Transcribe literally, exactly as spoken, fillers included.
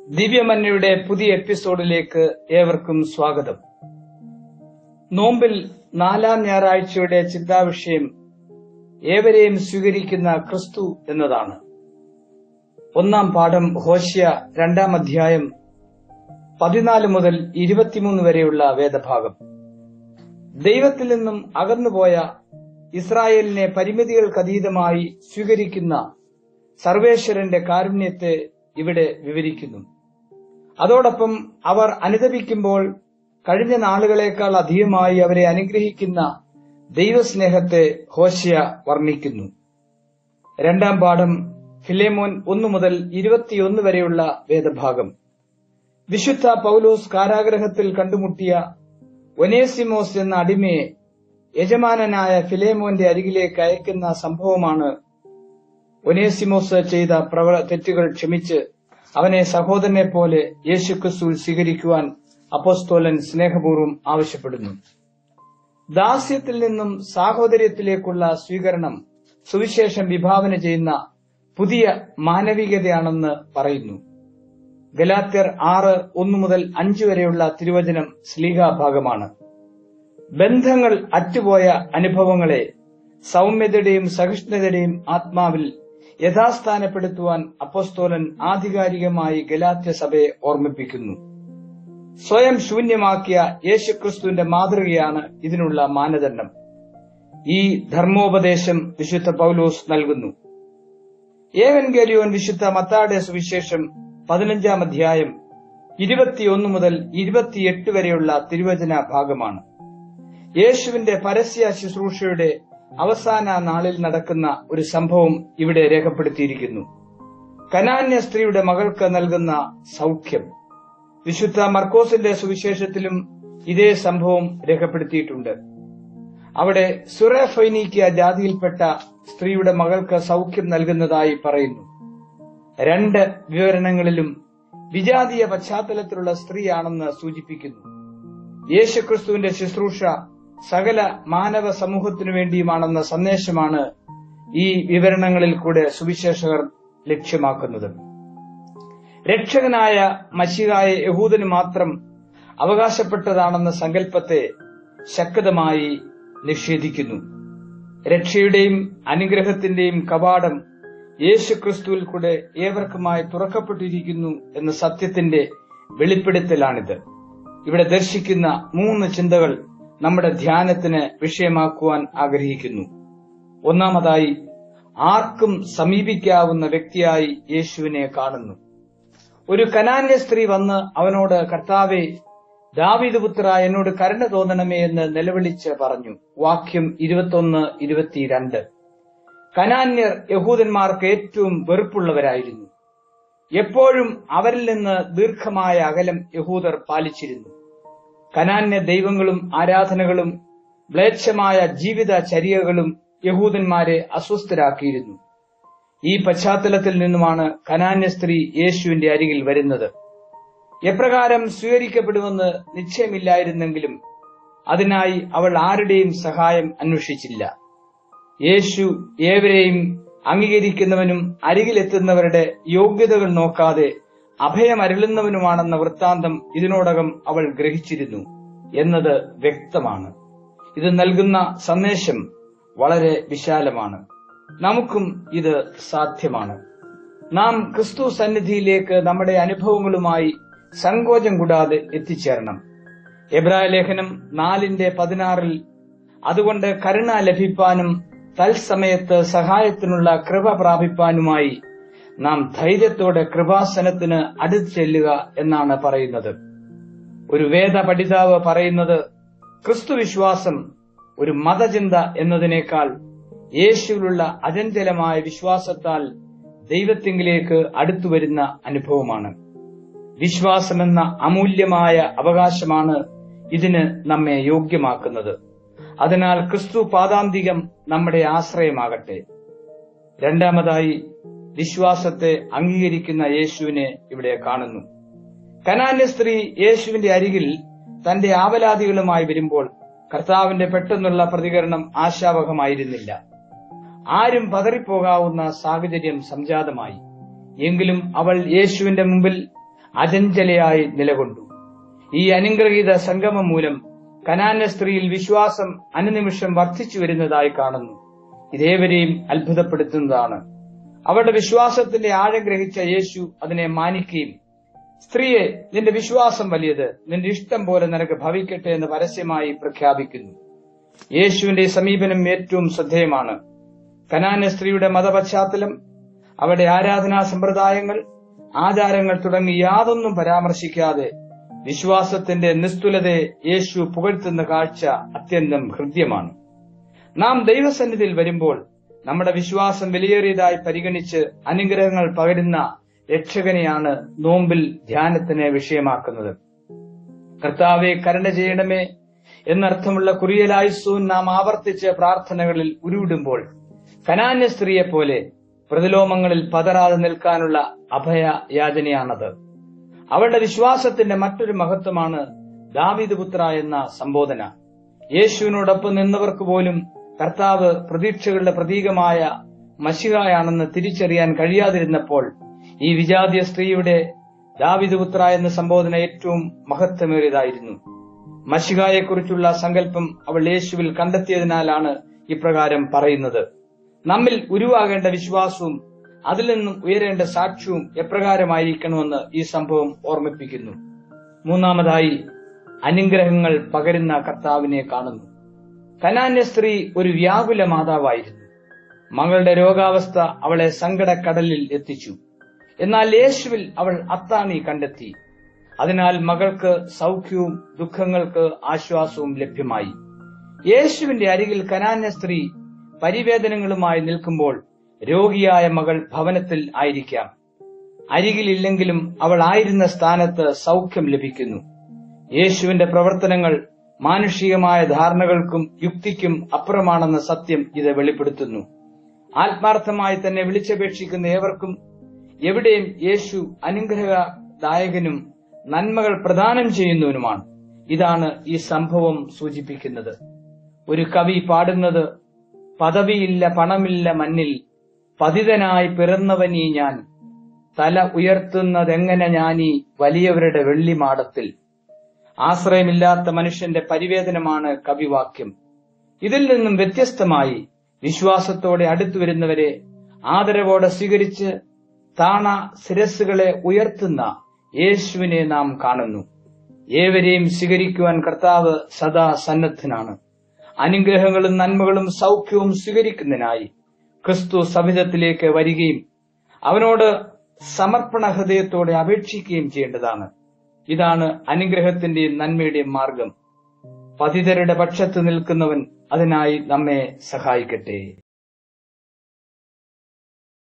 ദിവ്യ മന്നയുടെ പുതിയ എപ്പിസോഡിലേക്ക് ഏവർക്കും സ്വാഗതം. നോമ്പിൽ നാലാം ഞായറാഴ്ചയുടെ ചിന്താവിഷയം ഏവരെയും സ്വീകരിക്കുന്ന ക്രിസ്തു എന്നതാണ്. ഒന്നാം പാഠം ഹോശിയ രണ്ടാം അധ്യായം പതിനാല് മുതൽ ഇരുപത്തിമൂന്ന് വരെയുള്ള വേദഭാഗം. ദൈവത്തിൽ നിന്നും അകന്നുപോയ ഇസ്രായേലിനെ പരിമിതികൾക്കതീതമായി സ്വീകരിക്കുന്ന സർവേശ്വരന്റെ കാരുണ്യത്തെ ഇവിടെ വിവരിക്കുന്നു. അതോടൊപ്പം അവർ അനുതപിക്കുമ്പോൾ കഴിഞ്ഞ നാളുകളേക്കാൾ അധികമായി അവരെ അനുഗ്രഹിക്കുന്ന ദൈവസ്നേഹത്തെ ഹോശിയ വർണ്ണിക്കുന്നു. രണ്ടാം പാഠം ഫിലേമോൻ ഒന്നു മുതൽ ഇരുപത്തിയൊന്ന് വരെയുള്ള വേദഭാഗം. വിശുദ്ധ പൗലോസ് കാരാഗ്രഹത്തിൽ കണ്ടുമുട്ടിയ ഒനേസിമോസ് എന്ന അടിമയെ യജമാനനായ ഫിലേമോന്റെ അരികിലേക്ക് അയക്കുന്ന സംഭവമാണ്. ഒനേസിമോസ് ചെയ്ത തെറ്റുകൾ ക്ഷമിച്ച് അവനെ സഹോദരനെ പോലെ യേശുക്രിസ്തുവിൽ സ്വീകരിക്കുവാൻ അപ്പോസ്തലൻ സ്നേഹപൂർവ്വം ആവശ്യപ്പെടുന്നു. ദാസ്യത്തിൽ നിന്നും സാഹോദര്യത്തിലേക്കുള്ള സ്വീകരണം സുവിശേഷം വിഭാവന ചെയ്യുന്ന പുതിയ മാനവികതയാണെന്ന് പറയുന്നു. ഗലാത്യർ ആറ് ഒന്നു മുതൽ അഞ്ചു വരെയുള്ള തിരുവചനം ശ്ലീഹാഭാഗമാണ്. ബന്ധങ്ങൾ അറ്റുപോയ അനുഭവങ്ങളെ സൗമ്യതയുടെയും സഹിഷ്ണുതയുടെയും ആത്മാവിൽ യഥാസ്ഥാനപ്പെടുത്തുവാൻ അപ്പോസ്തലൻ ആധികാരികമായി ഗലാത്യ സഭയെ ഓർമ്മിപ്പിക്കുന്നു. സ്വയം ശൂന്യമാക്കിയ യേശുക്രിസ്തുവിന്റെ മാതൃകയാണ് ഇതിനുള്ള മാനദണ്ഡം. ഈ ധർമ്മോപദേശം വിശുദ്ധ പൗലോസ് നൽകുന്നു. ഏവൻഗേലിയോൻ വിശുദ്ധ മത്തായിയുടെ സുവിശേഷം പതിനഞ്ചാം അധ്യായം ഇരുപത്തിയൊന്ന് മുതൽ ഇരുപത്തിയെട്ട് വരെയുള്ള തിരുവചന ഭാഗമാണ്. യേശുവിന്റെ പരസ്യ ശുശ്രൂഷയുടെ അവസാന നാളിൽ നടക്കുന്ന ഒരു സംഭവം ഇവിടെ രേഖപ്പെടുത്തിയിരിക്കുന്നു. കനാന്യ സ്ത്രീയുടെ മകൾക്ക് നൽകുന്ന സൗഖ്യം. വിശുദ്ധ മർക്കോസിന്റെ സുവിശേഷത്തിലും ഇതേ സംഭവം രേഖപ്പെടുത്തിയിട്ടുണ്ട്. അവിടെ സുറഫൈനീക്യ ജാതിയിൽപ്പെട്ട സ്ത്രീയുടെ മകൾക്ക് സൗഖ്യം നൽകുന്നതായി പറയുന്നു. രണ്ട് വിവരണങ്ങളിലും വിജാതീയ പശ്ചാത്തലത്തിലുള്ള സ്ത്രീയാണെന്ന് സൂചിപ്പിക്കുന്നു. യേശുക്രിസ്തുവിന്റെ ശുശ്രൂഷ സകല മാനവ സമൂഹത്തിനു വേണ്ടിയുമാണെന്ന സന്ദേശമാണ് ഈ വിവരണങ്ങളിൽ കൂടെ സുവിശേഷകർ ലക്ഷ്യമാക്കുന്നത്. രക്ഷകനായ മശിഹായെ യഹൂദന് മാത്രം അവകാശപ്പെട്ടതാണെന്ന സങ്കല്പത്തെ ശക്തമായി നിഷേധിക്കുന്നു. രക്ഷയുടെയും അനുഗ്രഹത്തിന്റെയും കവാടം യേശുക്രിസ്തുവിൽ കൂടെ ഏവർക്കുമായി തുറക്കപ്പെട്ടിരിക്കുന്നു എന്ന സത്യത്തിന്റെ വെളിപ്പെടുത്തലാണിത്. ഇവിടെ ദർശിക്കുന്ന മൂന്ന് ചിന്തകൾ നമ്മുടെ ധ്യാനത്തിന് വിഷയമാക്കുവാൻ ആഗ്രഹിക്കുന്നു. ഒന്നാമതായി, ആർക്കും സമീപിക്കാവുന്ന വ്യക്തിയായി യേശുവിനെ കാണുന്നു. ഒരു കനാന്യ സ്ത്രീ വന്ന് അവനോട്, കർത്താവേ, ദാവീദ് പുത്ര, എന്നോട് കരുണ തോന്നണമേ എന്ന് നിലവിളിച്ച് പറഞ്ഞു. വാക്യം ഇരുപത്തൊന്ന് ഇരുപത്തിരണ്ട്. കനാന്യർ യഹൂദന്മാർക്ക് ഏറ്റവും വെറുപ്പുള്ളവരായിരുന്നു. എപ്പോഴും അവരിൽ നിന്ന് ദീർഘമായ അകലം യഹൂദർ പാലിച്ചിരുന്നു. കനാന്യ ദൈവങ്ങളും ആരാധനകളും മ്ലേച്ഛമായ ജീവിതചര്യകളും യഹൂദന്മാരെ അസ്വസ്ഥരാക്കിയിരുന്നു. ഈ പശ്ചാത്തലത്തിൽ നിന്നുമാണ് കനാന്യ സ്ത്രീ യേശുവിന്റെ അരികിൽ വരുന്നത്. എപ്രകാരം സ്വീകരിക്കപ്പെടുമെന്ന് നിശ്ചയമില്ലായിരുന്നെങ്കിലും അതിനായി അവൾ ആരുടെയും സഹായം അന്വേഷിച്ചില്ല. യേശു ഏവരെയും അംഗീകരിക്കുന്നവനും അരികിലെത്തുന്നവരുടെ യോഗ്യതകൾ നോക്കാതെ അഭയമരുളുന്നവനുമാണെന്ന വൃത്താന്തം ഇതിനോടകം അവൾ ഗ്രഹിച്ചിരുന്നു എന്നത് വ്യക്തമാണ്. ഇത് നൽകുന്ന സന്ദേശം വളരെ വിശാലമാണ്. നമുക്കും ഇത് സാധ്യമാണ്. നാം ക്രിസ്തു സന്നിധിയിലേക്ക് നമ്മുടെ അനുഭവങ്ങളുമായി സങ്കോചം കൂടാതെ എത്തിച്ചേരണം. എബ്രായ ലേഖനം നാലിന്റെ പതിനാറിൽ അതുകൊണ്ട് കരുണ ലഭിപ്പാനും തൽസമയത്ത് സഹായത്തിനുള്ള കൃപ പ്രാപിപ്പാനുമായി നാം ധൈര്യത്തോടെ കൃപാസനത്തിന് അടുത്ത് ചെല്ലുക എന്നാണ് പറയുന്നത്. ഒരു വേദ പഠിതാവ് പറയുന്നത്, ക്രിസ്തു വിശ്വാസം ഒരു മതചിന്ത എന്നതിനേക്കാൾ യേശുവിലുള്ള അചഞ്ചലമായ വിശ്വാസത്താൽ ദൈവത്തിങ്കിലേക്ക് അടുത്തുവരുന്ന അനുഭവമാണ്. വിശ്വാസമെന്ന അമൂല്യമായ അവകാശമാണ് ഇതിന് നമ്മെ യോഗ്യമാക്കുന്നത്. അതിനാൽ ക്രിസ്തു പാദാന്തികം നമ്മുടെ ആശ്രയമാകട്ടെ. രണ്ടാമതായി, വിശ്വാസത്തെ അംഗീകരിക്കുന്ന യേശുവിനെ ഇവിടെ കാണുന്നു. കനാന്യ സ്ത്രീ യേശുവിന്റെ അരികിൽ തന്റെ ആവലാതികളുമായി വരുമ്പോൾ കർത്താവിന്റെ പെട്ടെന്നുള്ള പ്രതികരണം ആശാവഹമായിരുന്നില്ല. ആരും പതറിപ്പോകാവുന്ന സാഹചര്യം സംജാതമായി. എങ്കിലും അവൾ യേശുവിന്റെ മുമ്പിൽ അചഞ്ചലയായി നിലകൊണ്ടു. ഈ അനുഗ്രഹീത സംഗമം മൂലം കനാന്യ സ്ത്രീയിൽ വിശ്വാസം അനുനിമിഷം വർദ്ധിച്ചു വരുന്നതായി കാണുന്നു. ഇതേവരെയും അത്ഭുതപ്പെടുത്തുന്നതാണ്. അവരുടെ വിശ്വാസത്തിന്റെ ആഴം ഗ്രഹിച്ച യേശു അതിനെ മാനിക്കുകയും, സ്ത്രീയെ, നിന്റെ വിശ്വാസം വലിയത്, നിന്റെ ഇഷ്ടം പോലെ നിനക്ക് ഭവിക്കട്ടെ എന്ന് പരസ്യമായി പ്രഖ്യാപിക്കുന്നു. യേശുവിന്റെ സമീപനം ഏറ്റവും ശ്രദ്ധേയമാണ്. കനാന്യ സ്ത്രീയുടെ മതപശ്ചാത്തലം, അവരുടെ ആരാധനാ സമ്പ്രദായങ്ങൾ, ആചാരങ്ങൾ തുടങ്ങി യാതൊന്നും പരാമർശിക്കാതെ വിശ്വാസത്തിന്റെ നിസ്തുലതയെ യേശു പുകഴ്ത്തുന്ന കാഴ്ച അത്യന്തം ഹൃദ്യമാണ്. നാം ദൈവസന്നിധിയിൽ വരുമ്പോൾ നമ്മുടെ വിശ്വാസം വിലയേറിയതായി പരിഗണിച്ച് അനുഗ്രഹങ്ങൾ പകരുന്ന രക്ഷകനെയാണ് നോമ്പിൽ ധ്യാനത്തിന് വിഷയമാക്കുന്നത്. കർത്താവെ, കരുണ ചെയ്യണമേ എന്നർത്ഥമുള്ള കുറിയലായുസ്സൂൻ നാം ആവർത്തിച്ച് പ്രാർത്ഥനകളിൽ ഉരുവിടുമ്പോൾ കനാന്യ സ്ത്രീയെപ്പോലെ പ്രതിലോമങ്ങളിൽ പതറാതെ നിൽക്കാനുള്ള അഭയയാചനയാണത്. അവരുടെ വിശ്വാസത്തിന്റെ മറ്റൊരു മഹത്വമാണ് ദാവീദ് പുത്ര എന്ന സംബോധന. യേശുവിനോടൊപ്പം നിന്നവർക്ക് പോലും കർത്താവ് പ്രതീക്ഷകളുടെ പ്രതീകമായ മശിഹായാണെന്ന് തിരിച്ചറിയാൻ കഴിയാതിരുന്നപ്പോൾ ഈ വിജാതീയ സ്ത്രീയുടെ ദാവീദ് പുത്ര എന്ന സംബോധന ഏറ്റവും മഹത്വമേറിയതായിരുന്നു. മശിഹായെക്കുറിച്ചുള്ള സങ്കല്പം അവൾ യേശുവിൽ കണ്ടെത്തിയതിനാലാണ് ഇപ്രകാരം പറയുന്നത്. നമ്മിൽ ഉരുവാകേണ്ട വിശ്വാസവും അതിൽ നിന്നും ഉയരേണ്ട സാക്ഷ്യവും എപ്രകാരമായിരിക്കണമെന്ന് ഈ സംഭവം ഓർമ്മിപ്പിക്കുന്നു. മൂന്നാമതായി, അനുഗ്രഹങ്ങൾ പകരുന്ന കർത്താവിനെ കാണുന്നു. കനാന്യ സ്ത്രീ ഒരു വ്യാകുല മാതാവായിരുന്നു. മകളുടെ രോഗാവസ്ഥ അവളെ സങ്കടക്കടലിൽ എത്തിച്ചു. എന്നാൽ യേശുവിൽ അവൾ അത്താണി കണ്ടെത്തി. അതിനാൽ മകൾക്ക് സൗഖ്യവും ദുഃഖങ്ങൾക്ക് ആശ്വാസവും ലഭ്യമായി. യേശുവിന്റെ അരികിൽ കനാന്യ സ്ത്രീ പരിവേദനങ്ങളുമായി നിൽക്കുമ്പോൾ രോഗിയായ മകൾ ഭവനത്തിൽ ആയിരിക്കാം. അരികിലില്ലെങ്കിലും അവൾ ആയിരുന്ന സ്ഥാനത്ത് സൗഖ്യം ലഭിക്കുന്നു. യേശുവിന്റെ പ്രവർത്തനങ്ങൾ മാനുഷികമായ ധാരണകൾക്കും യുക്തിക്കും അപ്പുറമാണെന്ന സത്യം ഇത് വെളിപ്പെടുത്തുന്നു. ആത്മാർത്ഥമായി തന്നെ വിളിച്ചപേക്ഷിക്കുന്ന ഏവർക്കും എവിടെയും യേശു അനുഗ്രഹദായകനും നന്മകൾ പ്രദാനം ചെയ്യുന്നവനുമാണ്. ഇതാണ് ഈ സംഭവം സൂചിപ്പിക്കുന്നത്. ഒരു കവി പാടുന്നത്, പദവിയില്ല പണമില്ല മണ്ണിൽ പതിതനായി പിറന്നവനീ ഞാൻ, തല ഉയർത്തുന്നതെങ്ങനെ ഞാനീ വലിയവരുടെ വെള്ളിമാടത്തിൽ. ആശ്രയമില്ലാത്ത മനുഷ്യന്റെ പരിവേദനമാണ് കവിവാക്യം. ഇതിൽ നിന്നും വ്യത്യസ്തമായി വിശ്വാസത്തോടെ അടുത്തുവരുന്നവരെ ആദരവോടെ സ്വീകരിച്ച് താണ ശിരസ്സുകളെ ഉയർത്തുന്ന യേശുവിനെ നാം കാണുന്നു. ഏവരെയും സ്വീകരിക്കുവാൻ കർത്താവ് സദാ സന്നദ്ധനാണ്. അനുഗ്രഹങ്ങളും നന്മകളും സൗഖ്യവും സ്വീകരിക്കുന്നതിനായി ക്രിസ്തു സവിധത്തിലേക്ക് വരികയും അവനോട് സമർപ്പണ ഹൃദയത്തോടെ അപേക്ഷിക്കുകയും ചെയ്യേണ്ടതാണ്. ഇതാണ് അനുഗ്രഹത്തിന്റെയും നന്മയുടെയും മാർഗം. പതിതരുടെ പക്ഷത്ത് നിൽക്കുന്നവൻ അതിനായി നമ്മെ സഹായിക്കട്ടെ.